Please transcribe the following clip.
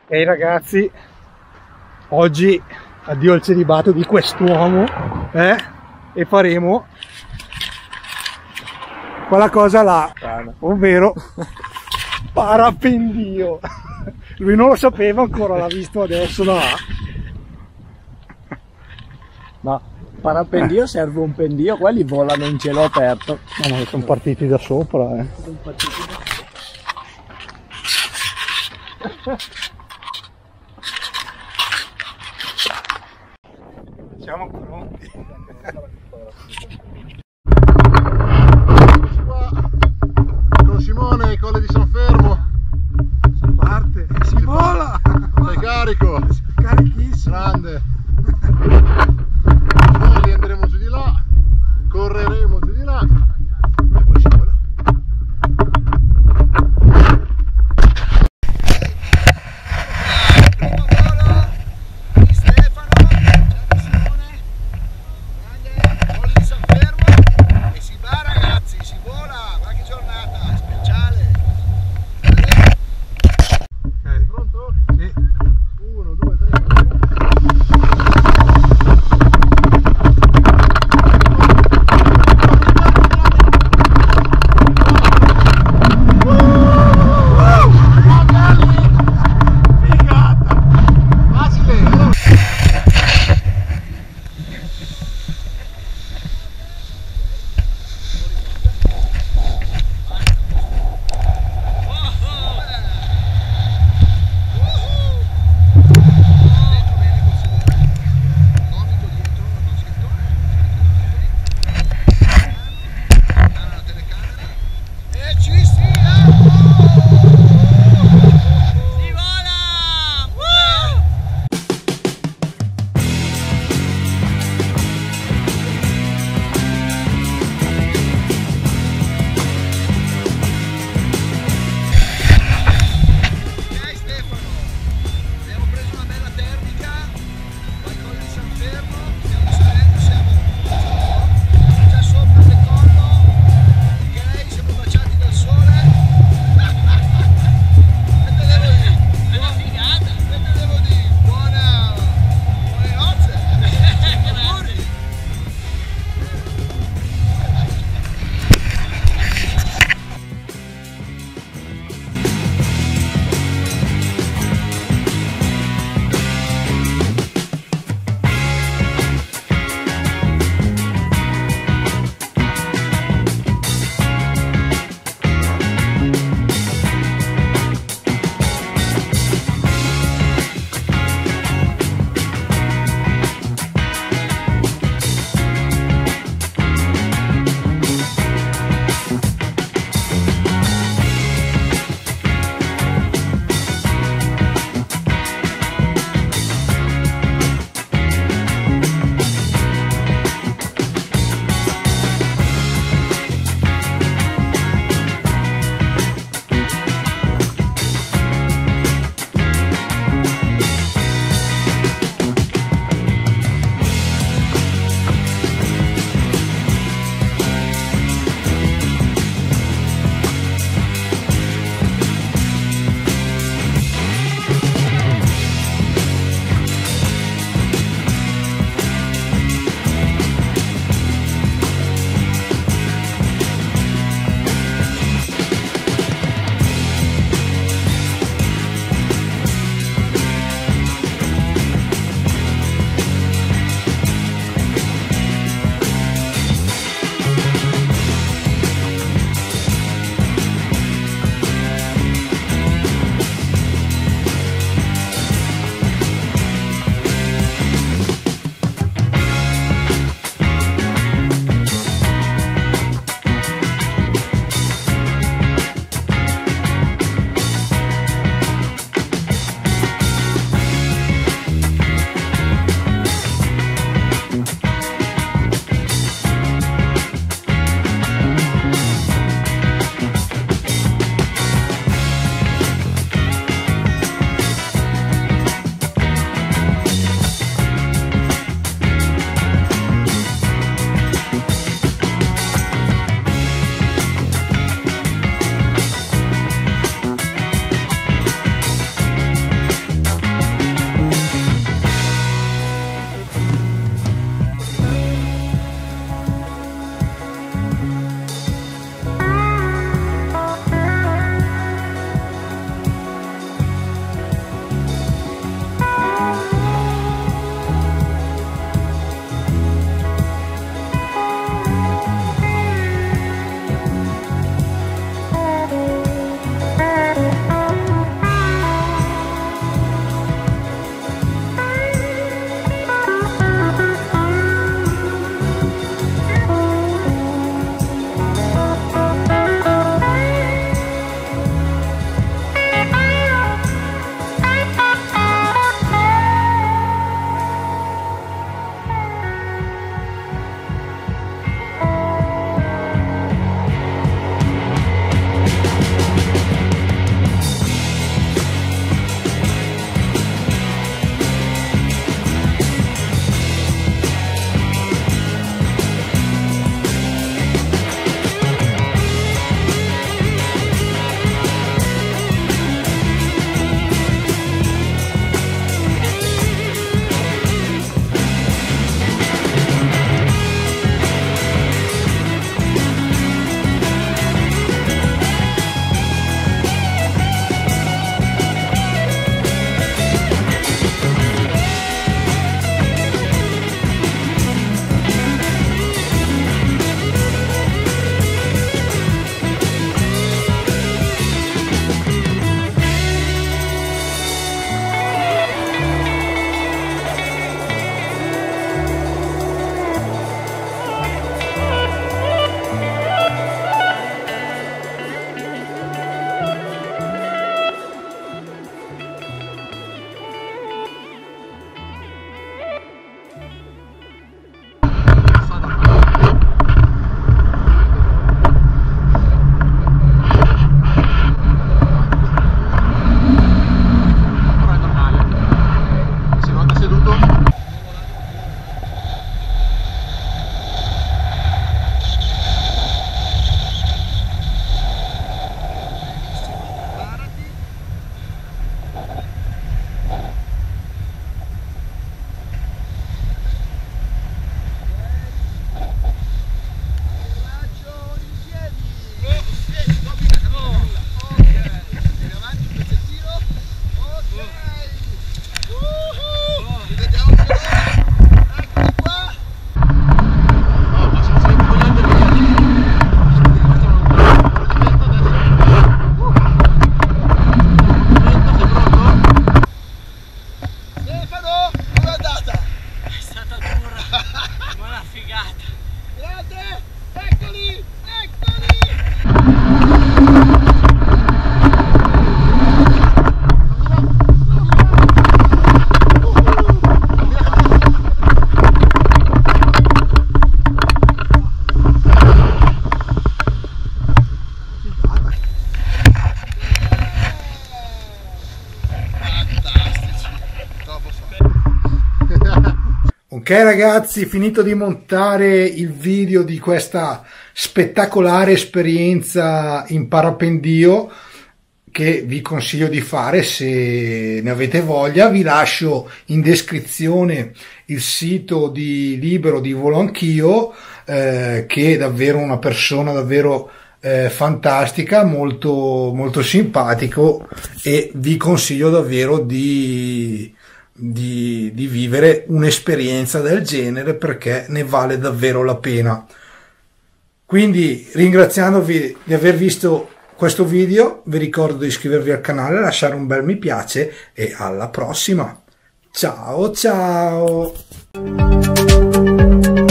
Ehi ragazzi, oggi addio al celibato di quest'uomo, e faremo quella cosa là, ovvero parapendio. Lui non lo sapeva ancora, l'ha visto adesso da là. Ma parapendio serve un pendio, quelli volano in cielo aperto. No, ma sono partiti da sopra, Siamo pronti. Con Simone, Colle di San Fermo. Si parte, si vola. Sei carico? Carichissimo. Grande. Poi andremo giù di là, correremo giù di là e poi si vola. Primo volo di Stefano, ciao Simone, grande, Colle di San Fermo. Ok ragazzi, finito di montare il video di questa spettacolare esperienza in parapendio che vi consiglio di fare se ne avete voglia. Vi lascio in descrizione il sito di Libero di Volo Anch'io, che è davvero una persona davvero fantastica, molto molto simpatico, e vi consiglio davvero di vivere un'esperienza del genere perché ne vale davvero la pena. Quindi, ringraziandovi di aver visto questo video, vi ricordo di iscrivervi al canale, lasciare un bel mi piace e alla prossima. Ciao ciao!